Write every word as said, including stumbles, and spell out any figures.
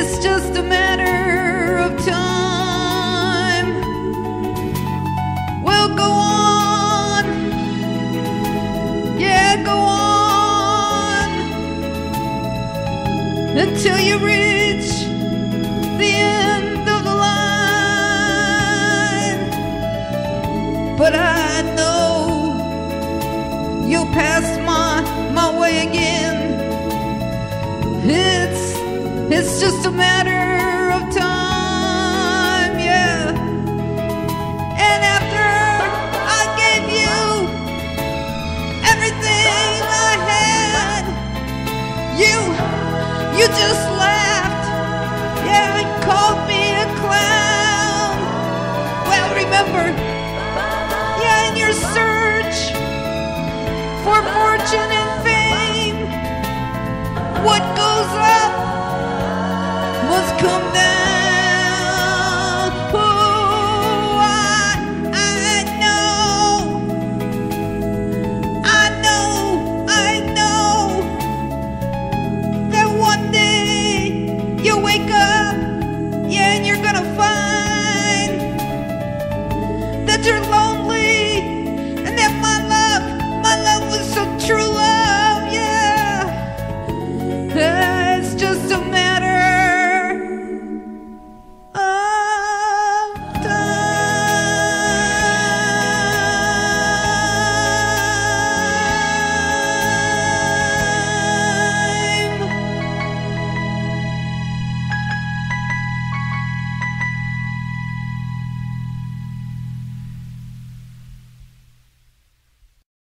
it's just a matter of time. Well, go on, yeah, go on, until you reach the end of the line. But I know you'll pass my, my way again. It's, it's just a matter of time, yeah. And after I gave you everything I had, you, you just laughed, yeah, and called me a clown. Well, remember, yeah, in your search for fortune and fame, what goes up must come down.